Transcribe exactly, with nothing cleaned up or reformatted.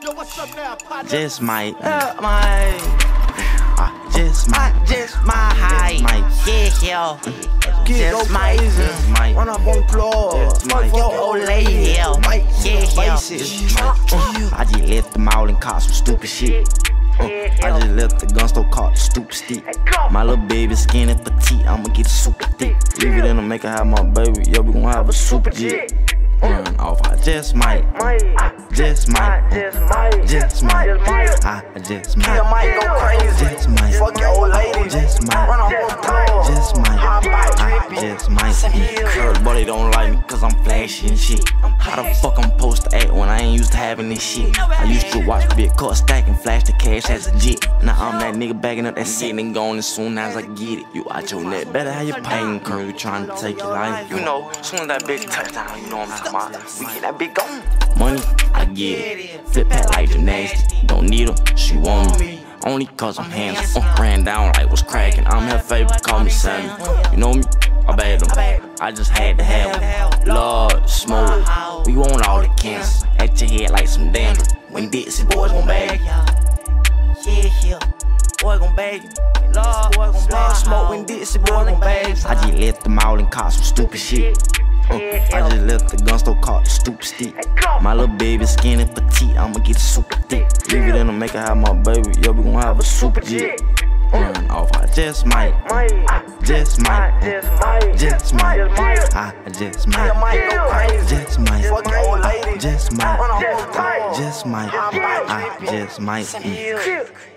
Just might, uh, might. I just might, I just might, just might, yeah, yeah. Just might, just might. Run up on the floor, fuck your old lady, yeah, yeah, yeah. Just might. I just left them all and caught some stupid shit. Uh, I just left the gun store, caught the stupid stick. My little baby skinny petite, I'ma get super thick. Leave it in the make her have my baby, yeah, we gon' have a super jet. Run off, I just might, just might, just might, I just might, might go crazy. just might, Fuck your old lady. just might, Run up on the floor. just might, I just might. Everybody don't like me cause I'm flashy and shit. How the fuck I'm supposed to act when I ain't used to having this shit? I used to watch Big Cut stack and flash the cash as a jit. Now I'm that nigga backing up that shit and going as soon as I get it. You out your net, better have your pain curve, you trying to take your life. You know, soon as that big touchdown, you know what I'm talking about. We get that big gone. Money, I get it. Flip that like the nasty. Don't need her, she want me. Only cause I'm handsome. Uh, ran down like what's cracking. I'm her favorite, call me Sammy. You know me? I bad them. I just had to have them. Lord, smoke. We want all the cancer. At your head like some dandruff. When Dixie boys gon' bag you. Yeah, yeah. Boy gon' bag you. Lord, boy gon' bag smoke when Dixie boy gon' bag you. I just left them all and caught some stupid shit. Uh, I just left the gun store, caught the stupid stick. My little baby skinny petite, I'ma get super thick. Leave it in the make her have my baby, yeah, we gon' have a super jet. Run off, I just might, just might, just might, I just might, just might, Fuck your old lady. just might, Run up on the floor. just might, I just might.